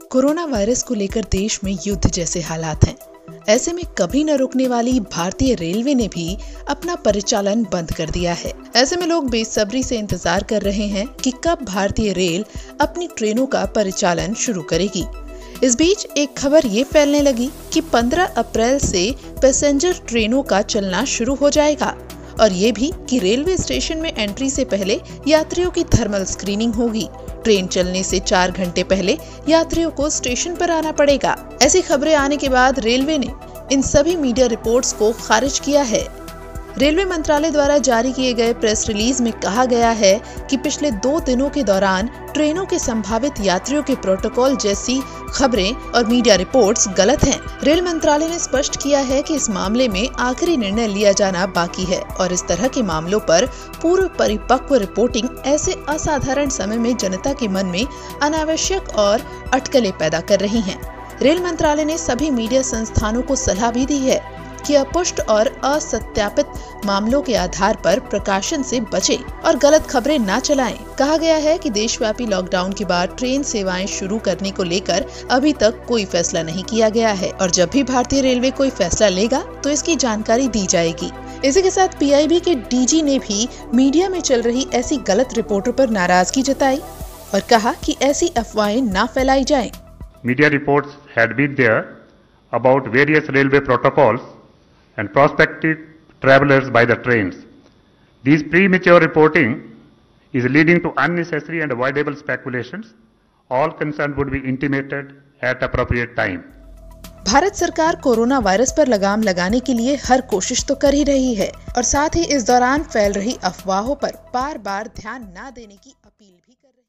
Corona virus को लेकर देश में युद्ध जैसे हालात हैं। ऐसे में कभी न रुकने वाली भारतीय रेलवे ने भी अपना परिचालन बंद कर दिया है। ऐसे में लोग बेसब्री से इंतजार कर रहे हैं कि कब भारतीय रेल अपनी ट्रेनों का परिचालन शुरू करेगी। इस बीच एक खबर ये फैलने लगी कि 15 अप्रैल से पैसेंजर ट्रेनों का चलना शुरू हो जाएगा और ये भी कि रेलवे स्टेशन में एंट्री से पहले यात्रियों की थर्मल स्क्रीनिंग होगी। ट्रेन चलने से 4 घंटे पहले यात्रियों को स्टेशन पर आना पड़ेगा। ऐसी खबरें आने के बाद रेलवे ने इन सभी मीडिया रिपोर्ट्स को खारिज किया है। रेलवे मंत्रालय द्वारा जारी किए गए प्रेस रिलीज में कहा गया है कि पिछले 2 दिनों के दौरान ट्रेनों के संभावित यात्रियों के प्रोटोकॉल जैसी खबरें और मीडिया रिपोर्ट्स गलत हैं। रेल मंत्रालय ने स्पष्ट किया है कि इस मामले में आखिरी निर्णय लिया जाना बाकी है और इस तरह के मामलों पर पूर्व परिपक्व रिपोर्टिंग ऐसे असाधारण समय में जनता के मन में अनावश्यक और अटकलें पैदा कर रही हैं। रेल मंत्रालय ने सभी मीडिया संस्थानों को सलाह भी दी है कि अपुष्ट और असत्यापित मामलों के आधार पर प्रकाशन से बचें और गलत खबरें न चलाएं। कहा गया है कि देशव्यापी लॉकडाउन के बाद ट्रेन सेवाएं शुरू करने को लेकर अभी तक कोई फैसला नहीं किया गया है और जब भी भारतीय रेलवे कोई फैसला लेगा तो इसकी जानकारी दी जाएगी। इसी के साथ पीआईबी के डीजी ने भी मीडिया में चल रही ऐसी गलत रिपोर्टों पर नाराजगी जताई और कहा कि ऐसी अफवाहें न फैलाई जाएं। Media reports had been there about various railway protocols and prospective travelers by the trains. These premature reporting is leading to unnecessary and avoidable speculations. All concerned would be intimated at appropriate time. Bharat सरकार corona virus पर लगाम लगाने के लिए हर कोशिश तो कर ही रही है और साथ ही इस दौरान फैल रही अफवाहों पर बार-बार ध्यान न देने की अपील भी कर रही है।